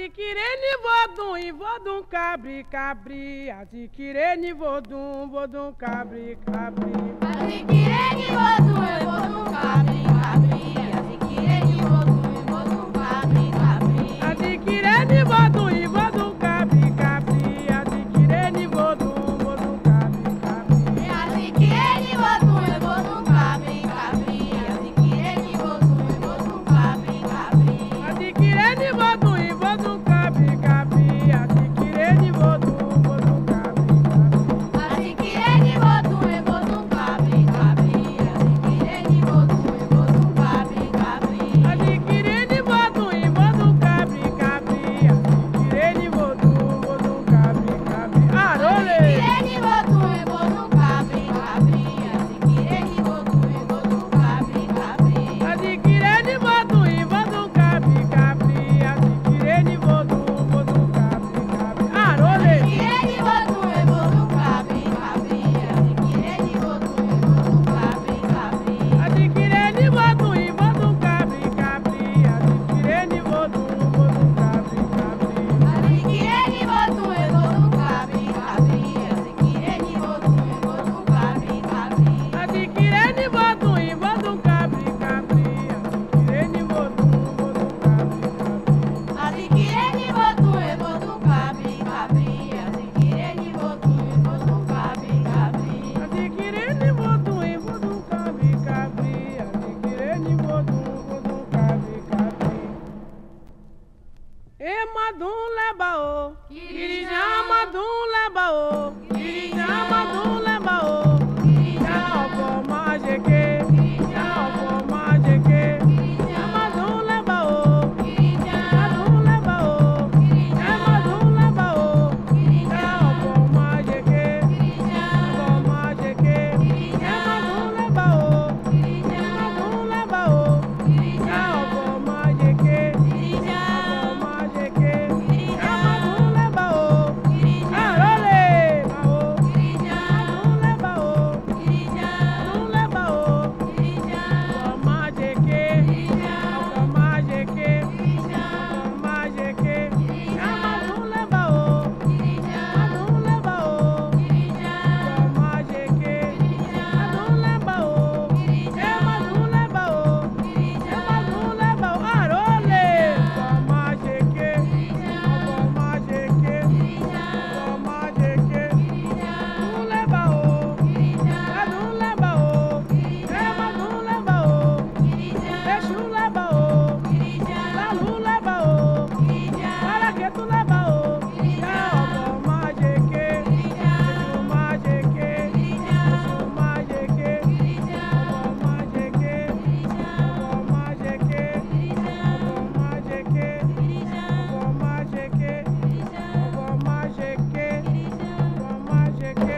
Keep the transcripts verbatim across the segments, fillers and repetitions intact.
Adquirene vodum e vodum cabri cabri. Adquirene vodum vodum cabri cabri. Adquirene vodum e vodum cabri cabri. Adquirene vodum e vodum cabri cabri. Adquirene vodum e vodum cabri cabri. Adquirene vodum vodum cabri cabri. Adquirene vodum e vodum cabri cabri. Adquirene vodum e vodum cabri cabri. Adquirene vodum e vodum cabri cabri. Adquirene vodum vodum cabri cabri. Adquirene vodum e vodum cabri cabri. Adquirene vodum e vodum cabri cabri. Adquirene vodum e vodum cabri cabri. Adquirene vodum vodum cabri cabri. Arole! Adquirene vodum e vodum cabri cabri. Adquirene vodum e vodum cabri cabri. Adquirene vodum e vodum cabri cabri. Adquirene vodum vodum cabri cabri. Arole! Adquirene vodum e vodum cabri cabri. Adquirene vodum e vodum cabri cabri. Adquirene vodum e vodum cabri cabri. Adquirene vodum vodum cabri cabri. Adquirene vodum e vodum cabri cabri. Adquirene vodum e vodum cabri cabri. Adquirene vodum e vodum cabri cabri. Adquirene vodum vodum cabri cabri. Adquirene vodum e vodum cabri cabri. Adquirene vodum e vodum cabri cabri. Adquirene vodum e vodum cabri cabri. Adquirene vodum vodum cabri cabri. E madum leba o, Irijá madum leba o, Irijá madum leba o. Já ọ̀pọ̀ máa ṣe ké, já ọ̀pọ̀ máa ṣe ké. Já madum leba o, madum leba o, já madum leba o. Já ọ̀pọ̀ máa ṣe ké, ọ̀pọ̀ máa ṣe ké. Já madum leba o, madum leba o. Já ọ̀pọ̀ máa ṣe ké, ọ̀pọ̀ máa ṣe ké. Já madum leba o, arole ma o. Madum leba o, madum leba o. Ọ̀pọ̀ máa ṣe ké, ọ̀pọ̀ máa ṣe ké. Ọ̀pọ̀ máa ṣe ké. Já madum leba o, madum leba o. Ọ̀pọ̀ máa ṣe ké, madum leba o. Ẹ madum leba o, ẹ madum leba o. Arole! Ọ̀pọ̀ máa ṣe ké, ọ̀pọ̀ máa ṣe ké. Ọ̀pọ̀ máa ṣe ké. Madum leba o, madum leba o. Ẹ madum leba o. Èṣù leba o, lálù leba o. Bárakẹ̀tù leba o. Já ọ̀pọ̀ máa ṣe ké, èṣù máa ṣe ké. Èṣù máa ṣe ké, ọ̀pọ̀ máa ṣe ké. Ọ̀pọ̀ máa ṣe ké, ọ̀pọ̀ máa ṣe ké. Ọ̀pọ̀ máa ṣe ké, ọ̀pọ̀ máa ṣe ké. Ọ̀pọ̀ máa ṣe ké.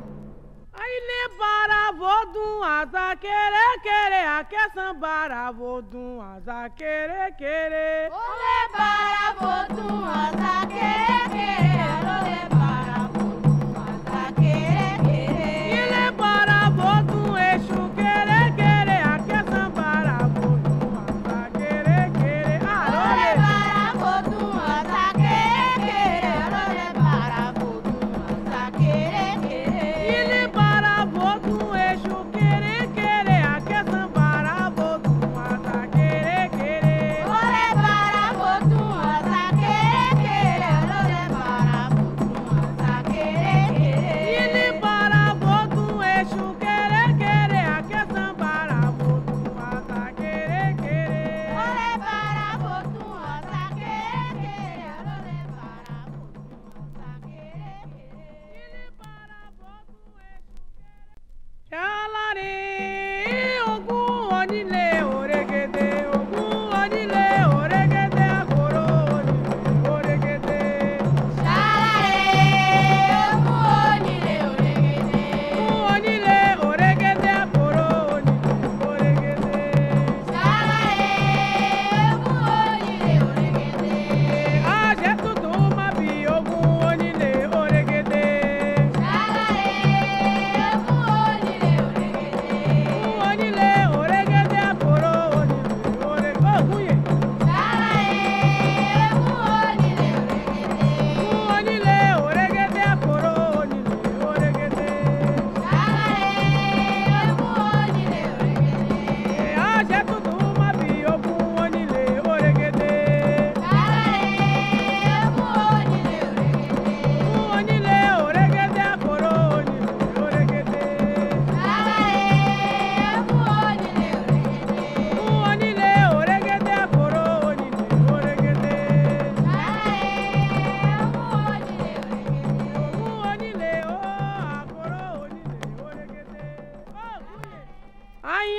Aile bara vodum asa kere kere akesan bara vodum asa kere kere. Ole para vodum asa kere kere. Ole para vodum asa kere kere. Ile bara vodum èṣù kere kere akesan bara vodum asa kere kere. Ole Arole! para vodum asa kere kere. Ole para vodum asa kere kere. Ile bara vodum èṣù kere kere akesan bara vodum asa kere kere. Ole para vodum asa kere kere. Ole para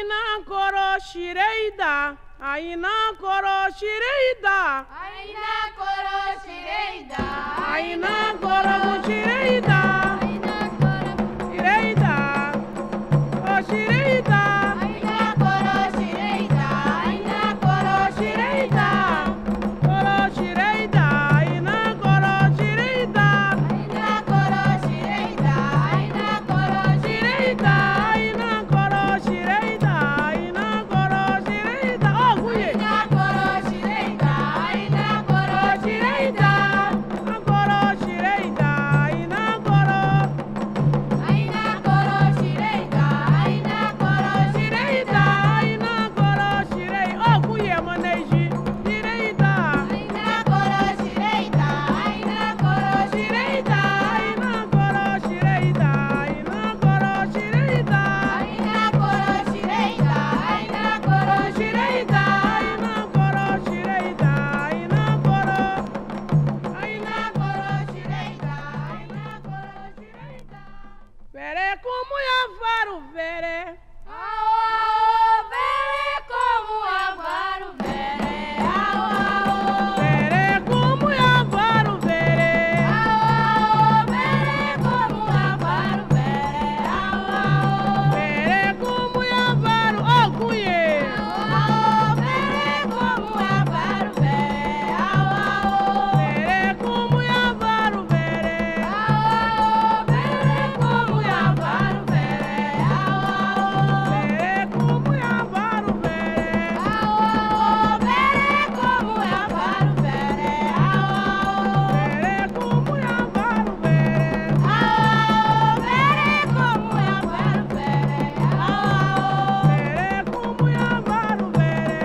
Aina koro shireida, aina koro shireida, Aina koro shireida, aina koro shireida, Aina koro shireida, oh shireida, Aina koro shireida, Aina koro shireida, koro shireida, aina koro shireida, Aina koro shireida, Aina koro shireida, aina koro shireida, aina koro shireida, oh kuye, Aina koro shireida, Aina koro shireida, koro shireida, aina koro. Aina koro shireida, Aina koro Shireida, aina koro shirei, oh kuye moneji, shireida, Aina koro shireida, Aina koro shireida, aina koro shireida, aina koro shireida, Aina koro shireida, Aina koro shireida, aina koro shireida, aina koro, aina koro shireida, Aina koro shireida. vere como ya faru vere, Ao, ao, vere como avaro vere, ao, ao, vere como ya faru vere, ao, ao, vere como avaro vere, ao, ao, vere como ya faru, oh kuye. ao, vere como avaro vere, ao, ao, Vere como ya varu vere, ao, vere como avaro vere, ao, ao, vere como ya varu vere, ao, vere como avaro vere, ao, ao, vere como ya varu vere, ao, vere como avaro vere, ao, vere como ya varu vere,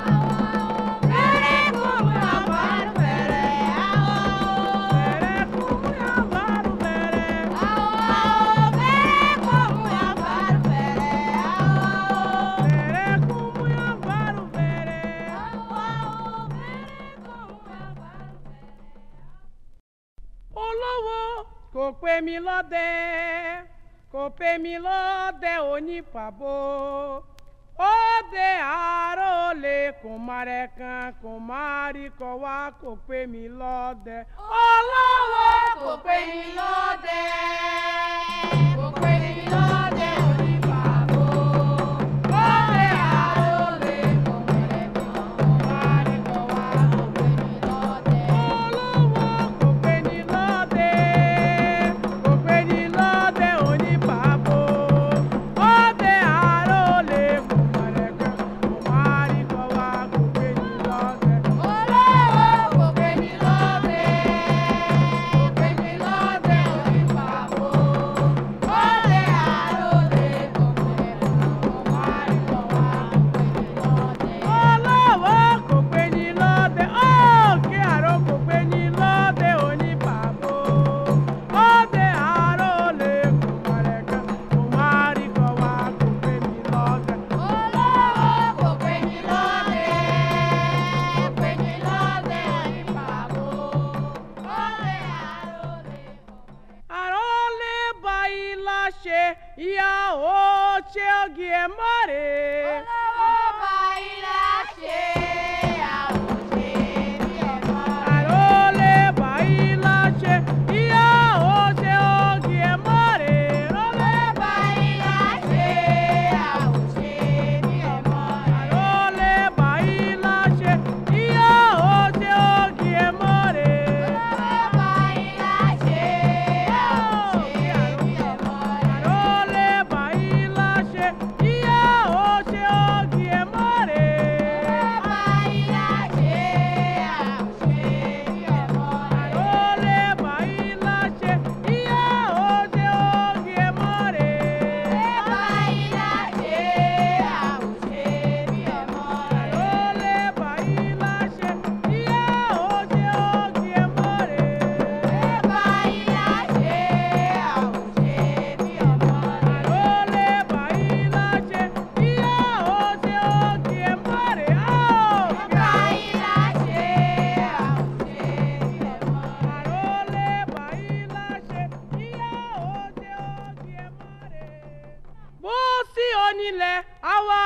vere como avaro vere, ao, vere como ya varu vere, ao, vere como avaro vere, ao, vere como ya varu vere. ao, vere como avaro vere. Olówó kò pè mí lọ́dẹ, kò pè mí lọ́dẹ onípàbó. Òde àárọ̀ lè kò má rẹ̀ kan kò má rí kọ wá kò pè mí lọ́dẹ. Olówó kò pè mí lọ́dẹ, kò pè mí lọ́dẹ onípàbó. Òde àròlé kò mọ̀rẹ̀ kan, kò má rí kọ wá kò pè mí lọ́dẹ. Olówó kò pè ní lọ́dẹ, kò pè ní lọ́dẹ onípàbó. Òde àárọ̀ lè kò má rẹ̀ kan kò má rí kọ wá kò pè mí lọ́dẹ. Olówó kò pè mí lọ́dẹ, kò pè mí lọ́dẹ onípàbó. Òde àròlé kò mọ̀rẹ̀ kan, kò má rí kọ wá kò pè mí lọ́dẹ. Olówó kò pè ní lọ́dẹ, òkè àrò kò pè ní lọ́dẹ onípàbó. Òde àárọ̀ lè kò má rẹ̀ kan kò má rí kọ wá kò pè mí lọ́dẹ. Olówó kò pè mí lọ́dẹ, kò pè mí lọ́dẹ onípàbó. Òde àròlé kò mọ̀rẹ̀. Àrólé bá ilá ṣe ìyá ó ṣe ògì ẹ̀ mọ́rẹ̀. Olówó bá ilé ṣe, àwòṣe bí ẹ̀fọ́. Àrólé bá ilá ṣe ìyá ó ṣe ògì ẹ̀ mọ́rẹ̀. Olówó bá ilé ṣe, àwòṣe bí ẹ̀fọ́. Àrólé bá ilá ṣe ìyá ó ṣe ògì ẹ̀ mọ́rẹ̀. Olówó bá ilé ṣe, àwòṣe bí ẹ̀fọ́. Àrólé bá ilá ṣe ìyá ó ṣe ògì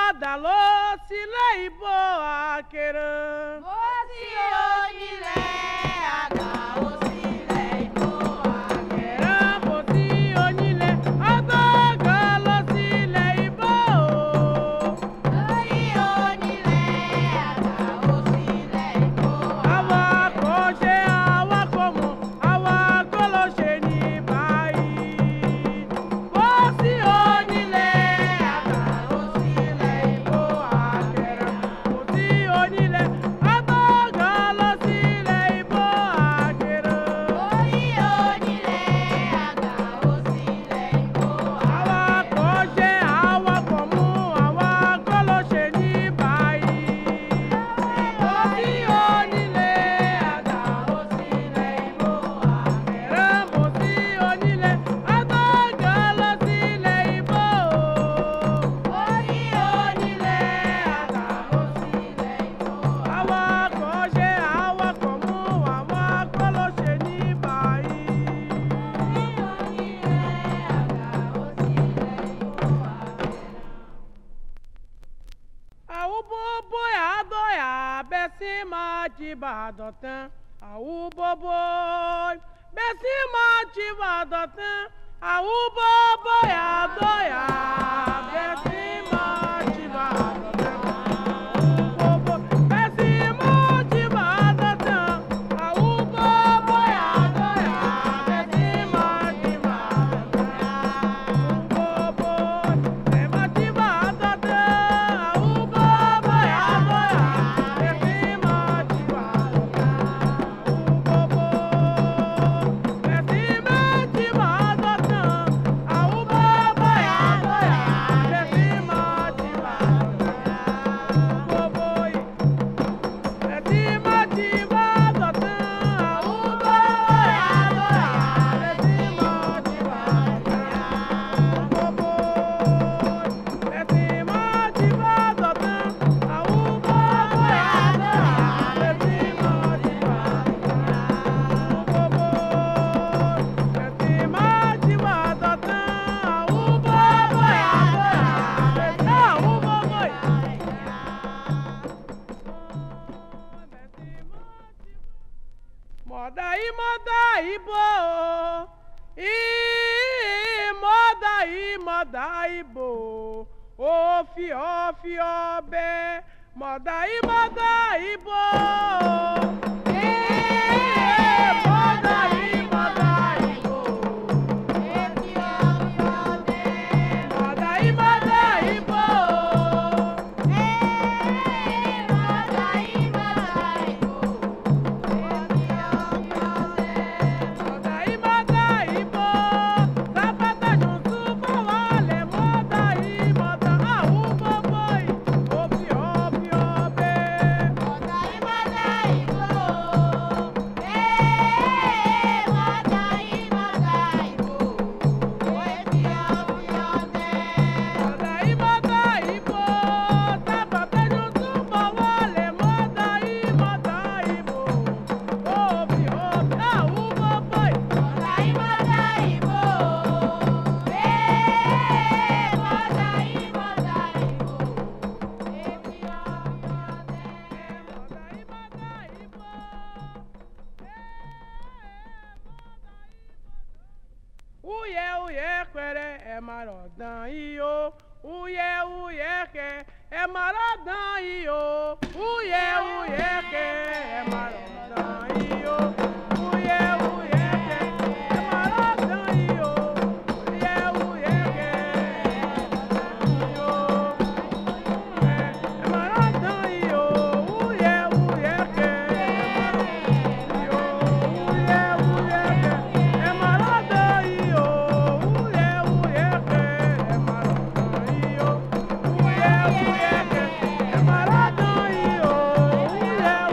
dàló sílẹ̀ ìbò àkèrè. Ó sí onílẹ̀ àgbà ó sílẹ̀ ìbò àkèrè. Ẹ̀rọ sí onílẹ̀ àgbàgbà lọ sílẹ̀ ìbò. Ó sí onílẹ̀ àgbà ó sílẹ̀ ìbò àkèrè. Àwa kò ṣe àwa kò mọ̀, àwa kò lọ ṣe ní báyìí. Ó sí onílẹ̀ àgbà ó sílẹ̀ ìbò àkèrè. Kò sí onílẹ̀ àgbàgbà lọ sílẹ̀ ìbò àkèrè. Ó sí onílẹ̀ àgbà ó sílẹ̀ ìbò Àwa àkèrè. kò ṣe àwa kò mú, àwa kò lọ ṣe ní báyìí. Ó sí onílẹ̀ àgbà ó sílẹ̀ ìbò àkèrè. Kò sí onílẹ̀ àgbàgbà lọ sílẹ̀ ìbò. Ó sí onílẹ̀ àgbà ó sílẹ̀ ìbò Àwa kò ṣe àwa kò mú, àwa kò lọ ṣe ní báyìí. Àwù bóbó yà dọ̀ yà bẹ́ sí máa jí bàdàn tán. Àwù bóbó bẹ́ sí máa jí bàdàn tán. Àwù bóbó yà dọ̀ yà bẹ́ sí máa jí bàdàn tán. Àwù bóbó bẹ́ sí máa jí bàdàn tán. Àwù bóbó yà dọ̀ yà bẹ́ sí máa jí bàdàn tán. Àwù bóbó bẹ́ máa jí bàdàn tán. Àwù bóbó yà dọ̀ yà bẹ́ sí máa jí bàdàn tán. Àwù bóbó bẹ́ sí máa jí bàdàn tán. Àwù bóbó yà dọ̀ yà bẹ́ sí máa jí bàdàn tán. Bóbó yìí bẹ́ sí máa jí bàdàn tán. Àwù bóbó yà dọ̀ yà bẹ́ sí máa jí bàdàn tán. Bóbó bẹ́ sí máa jí bàdàn tán. Àwù bóbó yà dọ̀ yà bẹ́ sí máa jí bàdàn tán. Bóbó bẹ́ sí máa jí bàdàn tán. Àwù bóbó yà dọ̀ yà bẹ́ sí àwù bóbó yìí. Mọ̀dà yìí mọ̀dà yìí bò ó, ìí mọ̀dà yìí mọ̀dà yìí bò ó, òfì òfì ọbẹ̀. Mọ̀dà yìí mọ̀dà yìí bò ó, ìí mọ̀dà yìí mọ̀dà yìí bò ó. Èmi ọ̀fẹ́ ọdẹ. Mọ̀dà yìí mọ̀dà yìí bò ó. Mọ̀dà yìí mọ̀dà ìbò. Èmi ọ̀fẹ́ ọdẹ. Mọ̀dà yìí mọ̀dà yìí bò ó. Sábàtà jùtú bọ̀wọ̀ lè mọ̀dà yìí mọ̀dà àwù bóbó yìí. Òfì òfì ọbẹ̀. Mọ̀dà yìí mọ̀dà ìbò. ẹ má lọ dán yìí o wúyẹ wúyẹ kẹ ẹ má lọ dán yìí o wúyẹ wúyẹ kẹ ẹ má lọ dán yìí o wúyẹ wúyẹ kẹ ẹ má lọ dán yìí o wúyẹ wúyẹ kẹ ẹ má lọ dán yìí o wúyẹ wúyẹ kẹ ẹ má lọ dán yìí o wúyẹ wúyẹ kẹ ẹ má lọ dán yìí o wúyẹ wúyẹ kẹ ẹ má lọ dán yìí o wúyẹ wúyẹ kẹ ẹ má lọ dán yìí o wúyẹ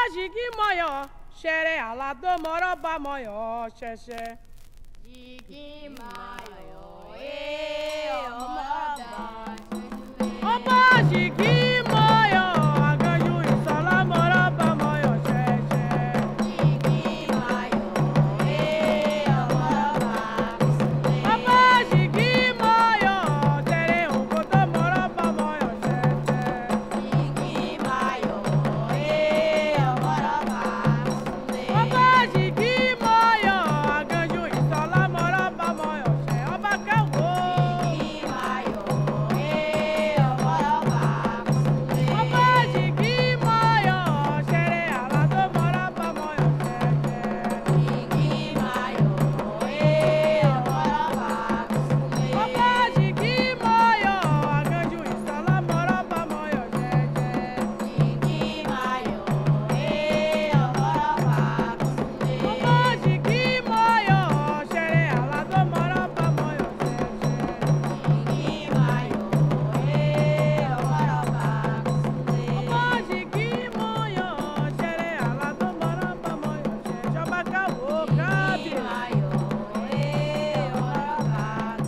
jigi moyo shere alado moroba moyo sheshe. Jigi mayo eh ọmọba ṣẹṣẹ. Ọba jigi moyo agaju isola moroba moyo sheshe. Jigi mayo eh ọmọba ṣẹṣẹ. Ọba jigi moyo tere ogodo moroba moyo sheshe. Jigi mayo eh ọmọba ṣẹṣẹ. Ọba jigi moyo agaju isola moroba moyo she. Ọba kawo. Jigi mayo eh ọmọba ṣẹṣẹ. Ọba jigi moyo shere alado moroba moyo sheshe. Jigi mayo eh ọmọba ṣẹṣẹ. Ọba jigi moyo agaju isola moroba moyo sheshe. Jigi mayo eh ọmọba ṣẹṣẹ. Ọba jigi moyo shere alado moroba moyo sheshe. Jigi mayo eh ọmọba ṣẹṣẹ. Ọba jigi moyo shere alado moroba moyo sheshe. Ọba kawo kábíyèsí. Mayo eh ọmọba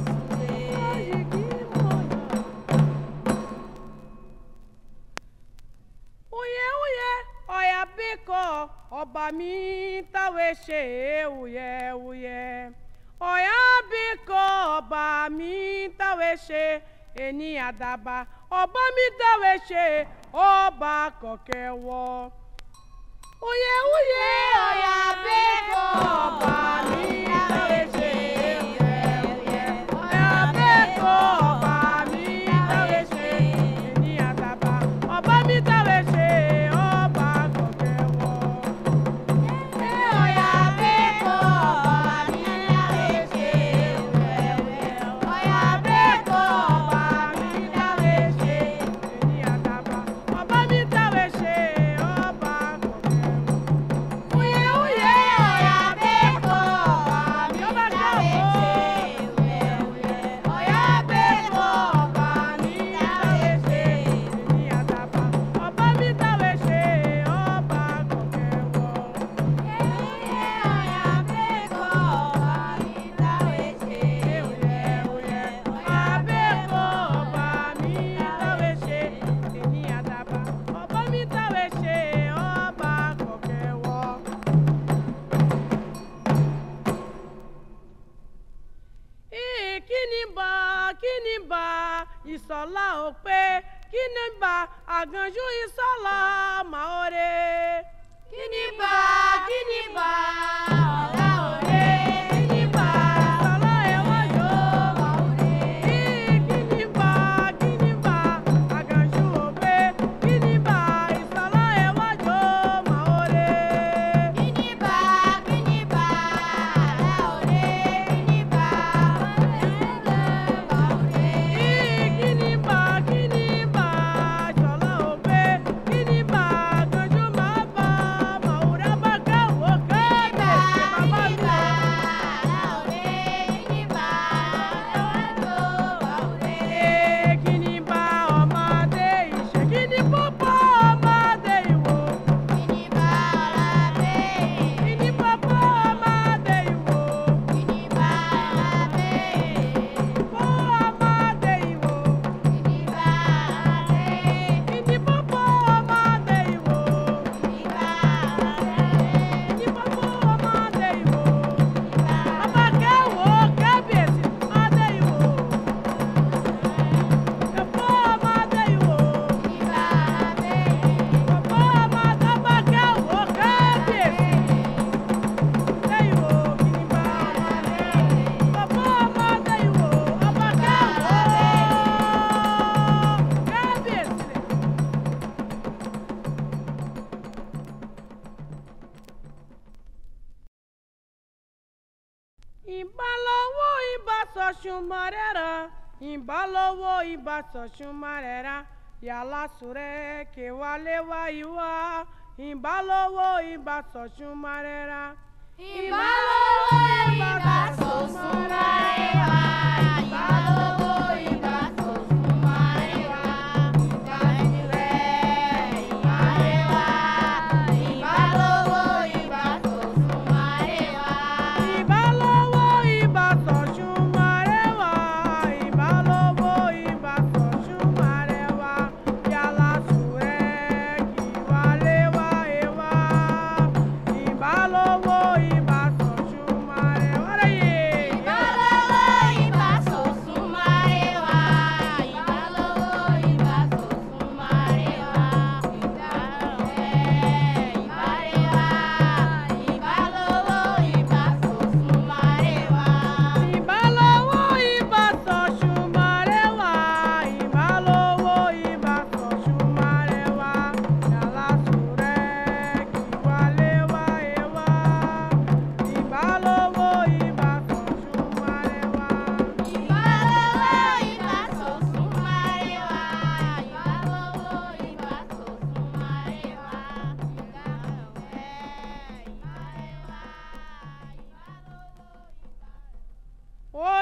ṣẹṣẹ. Uye uye ọya biko ọba mi táwe ṣe uye uye ọya biko ọba mi táwe ṣe ẹni àdàbà ọba mi táwe ṣe ọba kọkẹwọ. Uye uye ọya biko ọba mi táwe ṣe uye uye ọya biko ọba mi táwe ṣe ẹni àdàbà ọba mi táwe ṣe ọba kọkẹwọ. Ọya beko ọba mi táwe ṣe wẹ́wẹ́. Ọya beko ọba mi táwe ṣe. ẹni àdàbà ọba mi táwe ṣe ọba kọkẹwọ. Uye uye Ọya beko ọba mi ọba táwe káwọ. ṣe wẹ́wẹ́. Ọya beko ọba mi táwe ṣe. ẹni àdàbà ọba mi táwe ṣe ọba kọkẹwọ. Ọya beko ọba mi táwe ṣe wẹ́wẹ́. Ọya beko ọba mi táwe ṣe. ẹni àdàbà ọba mi táwe ṣe ọba kọkẹwọ. Ì, kíni bá kíni bá ìsọ̀lá ò pé kíni bá àgànjú ìsọ̀lá màóre. Kíni bá kíni bá ọ̀la òde. Kíni bá ìsọ̀lá ẹ̀wájú. ọ̀la òde. Ì, kíni bá kíni bá àgànjú ò pé kíni bá ìsọ̀lá ẹ̀wájú màóre. Kíni bá kíni bá ọ̀la òde. Kíni bá ọ̀la òde. Ì, kíni bá kíni bá ìsọ̀lá ò pé kíni bá àgànjú máa bá màóre bá káwọ́ kábíyèsí bàbá mi. Ee, kíni bá ọmọdé ìṣe kíni pọ́pọ́ ọmọdé ìwò. Kíni pọ́pọ́ ọmọdé ìwò. Pọ́ ọmọdé ìwò. Kíni pọ́pọ́ ọmọdé ìwò. Kíni pọ́pọ́ ọmọdé ìwò. Bàbá kẹ́wò kábíyèsí ọmọdé ìwò. Ẹ̀fọ́ ọmọdé ìwò. Pọ́pọ́ ọmọdé bá kẹ́wò kábíyèsí. Ọmọdé ìwò kíni bá ọmọdé. Pọ́pọ́ ọmọdé ìwò. Ọba kẹ́wò kábíyèsí. Ìbálòwò ìbásọ̀sùn mọ̀rẹ́rà ìbálòwò ìbásọ̀sùn mọ̀rẹ́rà yàrá sùrẹ́ kéwálé wá ìwá ìbálòwò ìbásọ̀sùn mọ̀rẹ́rà. Ìbálòwò ìbásọ̀sùn mọ̀rẹ́rà. Ìbálòwò ìbásọ̀sùn mọ̀rẹ́rà. Ìbálòwò ìbásọ̀sùn mọ̀rẹ́rà.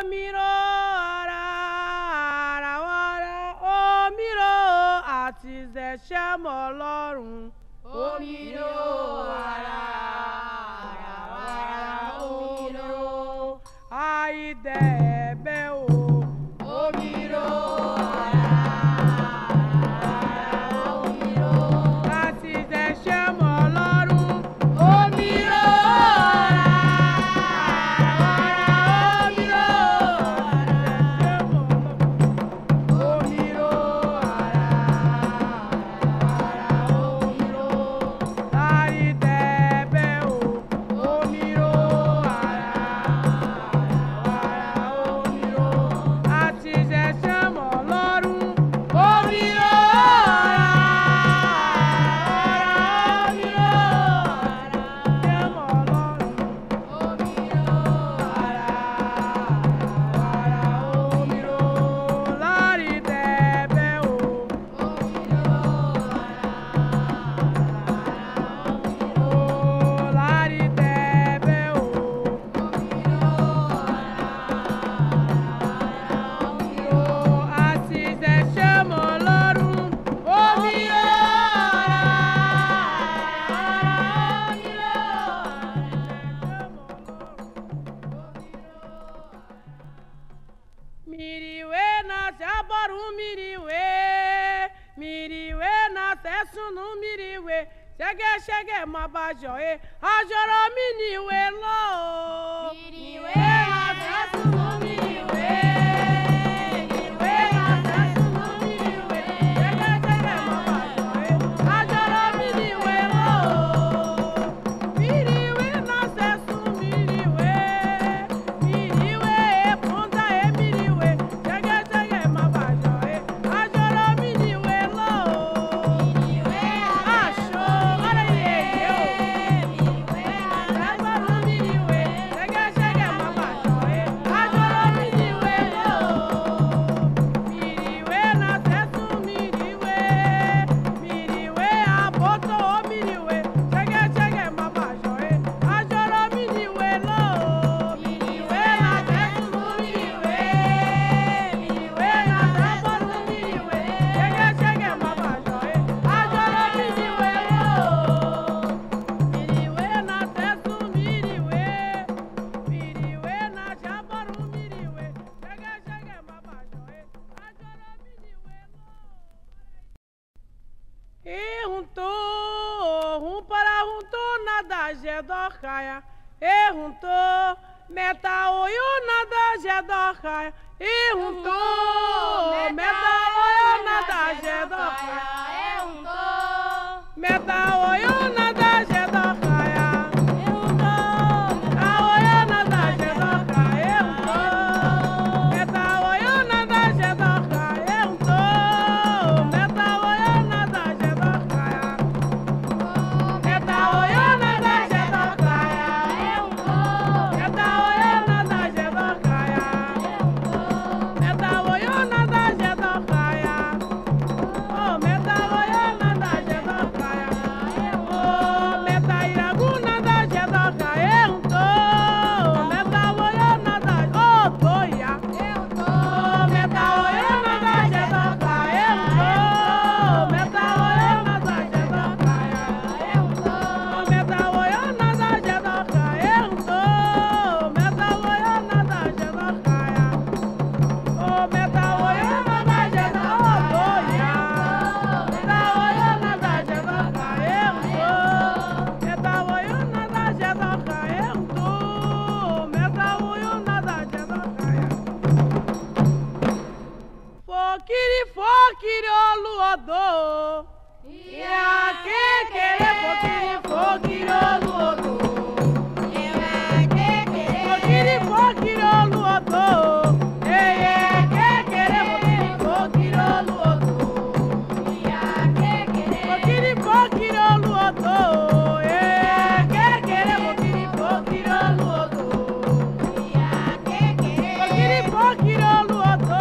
omiro ara ara wara omiro àti ìṣẹ̀ṣẹ̀ mọ́ Ọlọ́run omiro ara ara wara omiro àìdẹ ẹ̀bẹ̀ o omiro ara ara omiro àti ìṣẹ̀ṣẹ̀ mọ́ Ọlọ́run omiro ara miriwe na saboru miriwe miriwe na sesunu miriwe sege sege mabajo e ajoro miniwe lo miriwe na sesunu miriwe miriwe na sesunu miriwe sege sege mabajo e ajoro miniwe lo miriwe na sesu miriwe miriwe e punta e miriwe sege sege mabajo e ajoro miniwe lo miriwe aṣọ ọrẹ yeye o miriwe na saboru miriwe sege sege mabajo e ajoro miniwe lo miriwe na sesu miriwe miriwe aboto miriwe sege sege mabajo e ajoro miniwe lo miriwe na sesu miriwe miriwe na saboru miriwe sege sege mabajo e ajoro miniwe lo miriwe na sesu miriwe miriwe na saboru miriwe sege sege mabajo e ajoro miniwe lo. E juntou, um para juntou nada jedocaia. E juntou, meta oio nada jedocaia. E juntou, meta oio nada jedocaia. Meta oio nada jedocaia. E juntou, a oio nada jedocaia. E juntou, meta oio nada jedocaia. E juntou, meta oio nada jedocaia. Meta oio nada jedocaia. Meta oio nada jedocaia. Meta oio nada jedocaia. Oh, meta oio nada jedocaia. Oh, meta iragu nada jedocaia. Oh, meta oio nada. Oh, toia. Oh, meta oio nada jedocaia. Oh, meta oio nada jedocaia. Oh, meta oio nada jedocaia. Oh, meta oio nada jedocaia. Oh, meta oio nada jedocaia. Meta oio nada jedocaia. Oh, meta oio nada jedocaia. Oh, meta oio nada jedocaia. Fokiri fokiri oluodo. Ia que querer fokiri fokiri oluodo. Fokiri fokiri oluodo. Eye que querer fokiri fokiri oluodo. Fokiri fokiri oluodo. Eye que querer fokiri fokiri oluodo. Fokiri fokiri oluodo.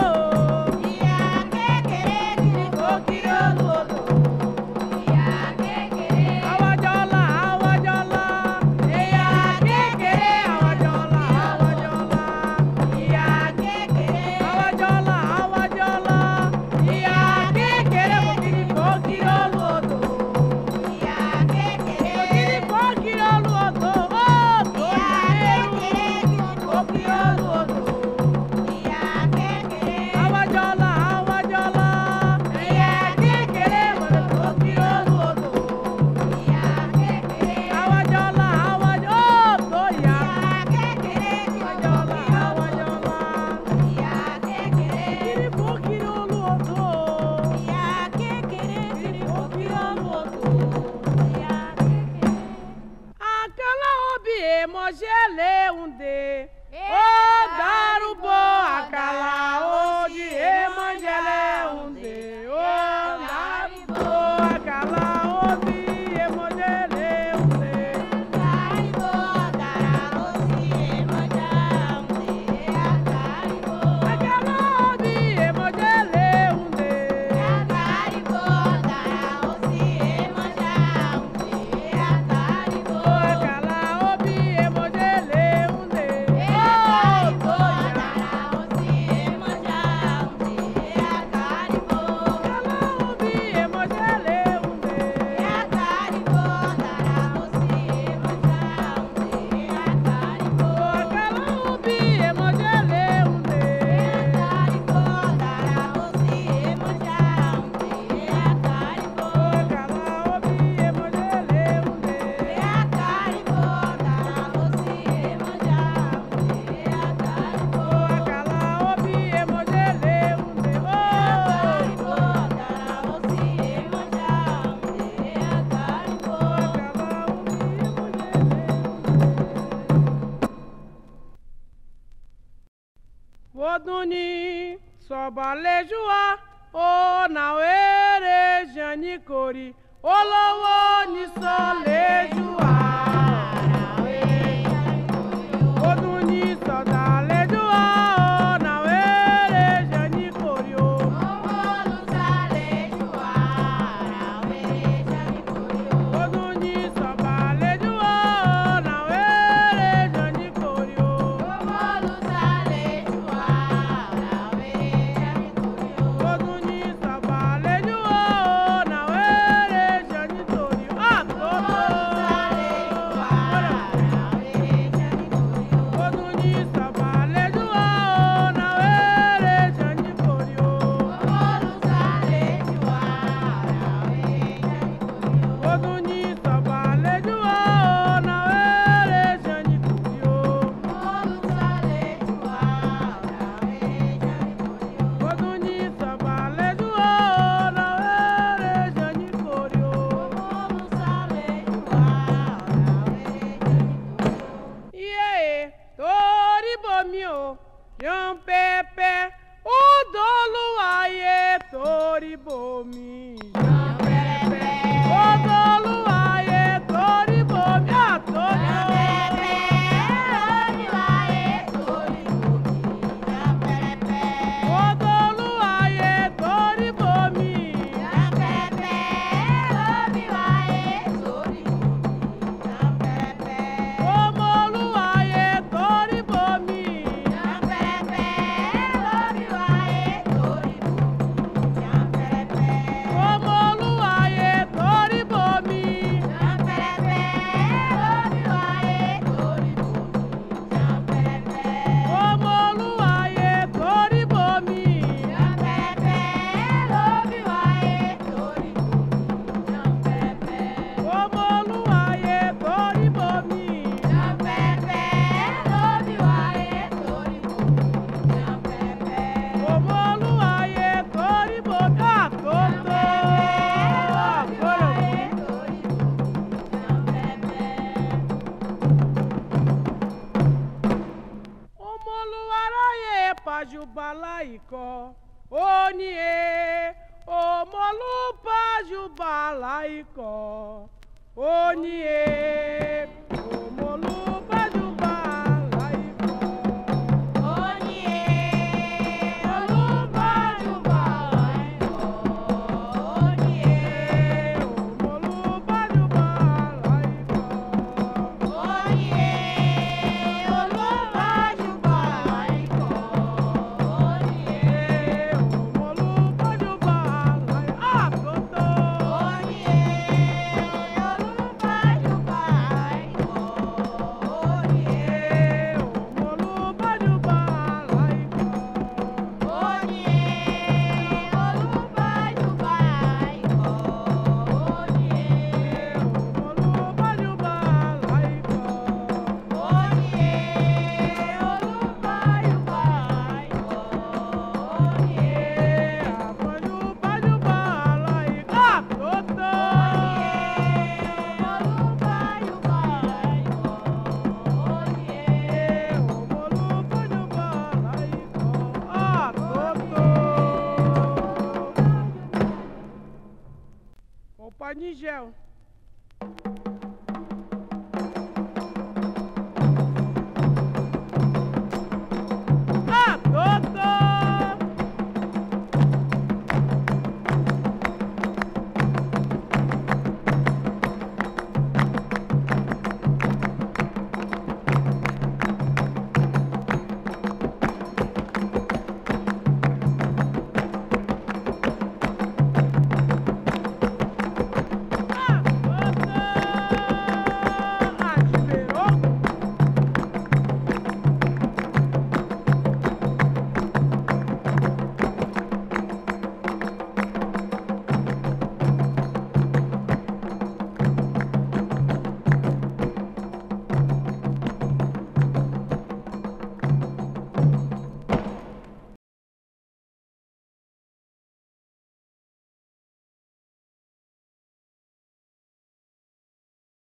Fokiri oluodo. Awajola, awajola, eya kekere, awajola, awajola, iya Sọbalejua o na were jani kori olówó ní sọlejua odun ní sọdalejua o na were jani kori o odun ní sọbalejua o na were jani kori o odun ní sọbalejua o na were jani kori o ah toto odun ní sọbalejua o na were jani kori o odun ní sọbalejua o na were jani kori o odun ní sọbalejua o na were jani kori o iye torí bomi o yan pẹpẹ ó dọlúwàyé torí bomi yan pẹpẹ ó dọlúwàyé torí bomi àtọ́jọ́. Ó dọlúwàyé torí bomi ó mọlúwàyé torí bomi ó mọlúwàyé torí bomi ó mọlúwàyé torí bomi ó mọlúwàyé torí bomi ó mọlúwàyé torí bomi àtọ́tọ́ ọmọlúwaráyé pàjùbàlà ikọ̀ ó ní e ọmọlú pàjùbàlà ikọ̀ ó ní e ọmọlú pàjùbàlà ikọ̀ ó ní e ọmọlú pàjùbàlà ikọ̀ ó ní e ọmọlú pàjùbàlà ikọ̀ ó ní e ọmọlú pàjùbàlà ikọ̀ ó ní e ọmọlú pàjùbàlà àtọ́tọ́ ó ní e ọmọlú pàjùbàlà ikọ̀ ó ní e ọmọlú pàjùbàlà ikọ̀ ó ní e ọmọlú pàjùbàlà ikọ̀ ó ní e ọmọlú pàjùbàlà ikọ̀ ó ní e ọmọlú pàjùbàlà ikọ̀ ó ní e àpọ̀jù pàjùbàlà ikọ̀ àtọ́tọ́ ọmọlú pàjùbàlà ikọ̀ ó ní e ọmọlú pàjùbàlà ikọ̀ àtọ́tọ́. Opa, Nigel.